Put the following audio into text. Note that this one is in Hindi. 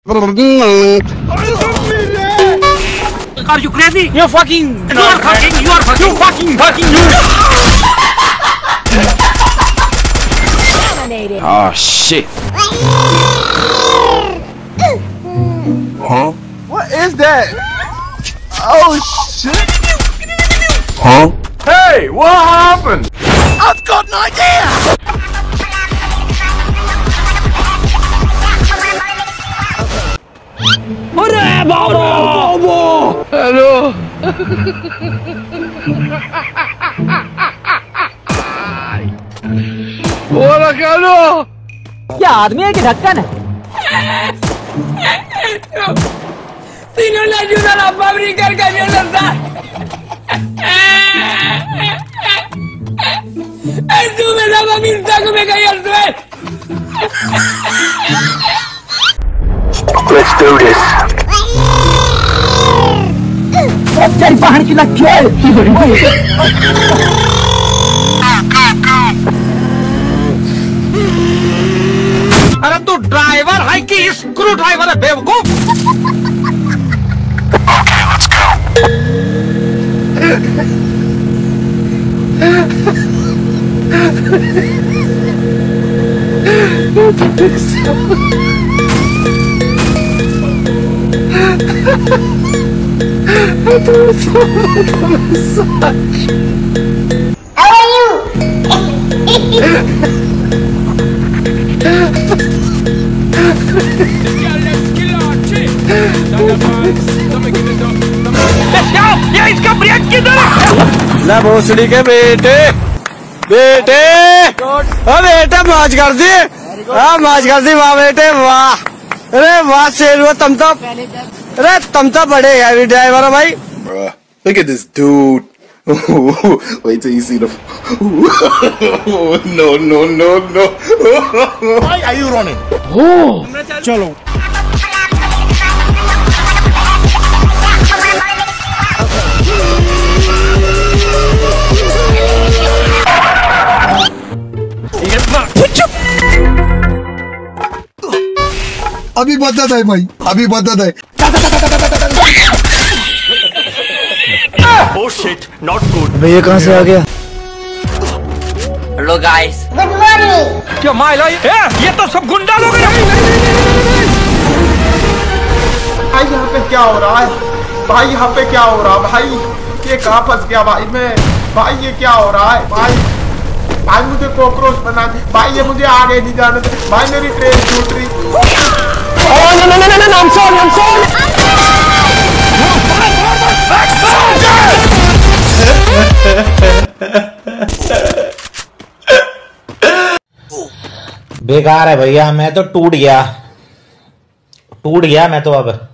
Are you crazy? You're fucking. You are fucking. You are fucking. You fucking. You. Oh shit. Huh? What is that? Oh shit. Huh? Hey, what happened? I've got an idea. Hurray, Bobo! Hello. बोला क्या लो? क्या आदमी है कि ढक्कन है? तीनों ने जुड़ा ना बाबरी करके जो लगता। तू मेरा बाबी तक में गई है। Let's do this. तेरी पहाड़ की लग खेल। अरे तू ड्राइवर है कि स्क्रू ड्राइवर है बेवकूफ? ये इसका ब्रेक किधर है? ना भोसड़ी के बेटे बेटे बेटे मौज कर दी। हाँ मौज कर दी वाह बेटे वाह। अरे वाह शेर हुआ तुम तो। अरे तुम तो बड़े हैवी ड्राइवर हो भाई। Look at this dude. Wait till you see the. No. Why are you running? Oh, चलो। अभी बदत है भाई, अभी बदत है। Oh shit, not good. भैया कहाँ से आ गया? Hello guys. Good morning. क्या माइला ये तो सब गुंडा लोग हैं। भाई यहाँ पे क्या हो रहा है? भाई यहाँ पे क्या हो रहा है? भाई ये कहाँ फंस गया भाई मैं? भाई ये क्या हो रहा है? भाई मुझे कॉकरोच बना दे। भाई ये मुझे आगे नहीं जाने दे। भाई मेरी ट्रेन छूट रही। I'm sorry. बेकार है भैया, मैं तो टूट गया मैं तो अब।